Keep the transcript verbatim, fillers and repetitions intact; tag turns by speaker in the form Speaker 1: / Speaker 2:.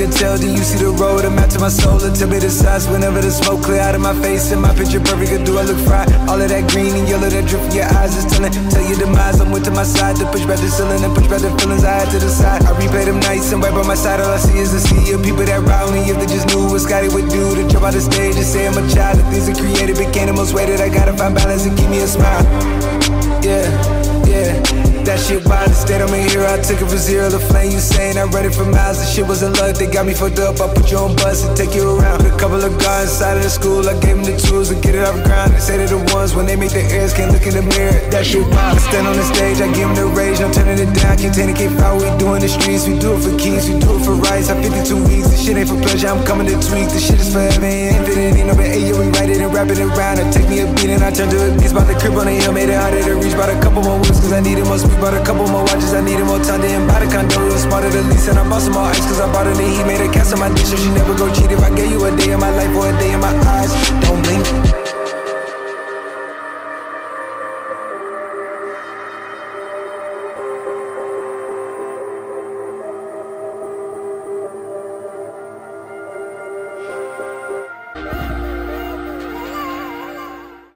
Speaker 1: can tell, then you see the road. I'm out to my soul, and tell me the size. Whenever the smoke clear out of my face and my picture perfect, or do I look fried? All of that green and yellow that drip from your eyes is telling. Tell your demise, I'm with to my side. To push back the ceiling and push back the feelings I had to the side. I replay them nights and right by my side. All I see is a sea of people that ride me. If they just knew what Scotty would do to jump out the stage and say I'm a child. The things I created became the most weighted. I gotta find balance and keep me a smile. Yeah, yeah. That shit wild, instead I'm a hero. I took it from zero to flame. You saying I read it for miles. The shit wasn't luck, they got me fucked up. I put you on bus and take you around. Put a couple of guys inside of the school. I gave them the tools to get it off the ground. They say they're the ones when they make their ears can't look in the mirror. That shit wild. I stand on the stage, I give them the rage. I'm turning it down, can't take it, can't fight. We do in the streets, we do it for keys, we do it for rights. I'm fifty-two weeks, this shit ain't for pleasure. I'm coming to tweak, this shit is forever and infinite. Ain't no but eight, we write it and wrap it around. It take me a beat and I turn to a beast. Bought the crib on the hill, made it harder to reach. Bought a couple more whips cause I needed more speed. Bought a couple more watches, I needed more time to buy the condo. It was smarter the lease, and I bought some more ice cause I bought it. He made a cast on my dish, so she never go cheat. If I gave you a day of my life or a day in my eyes, don't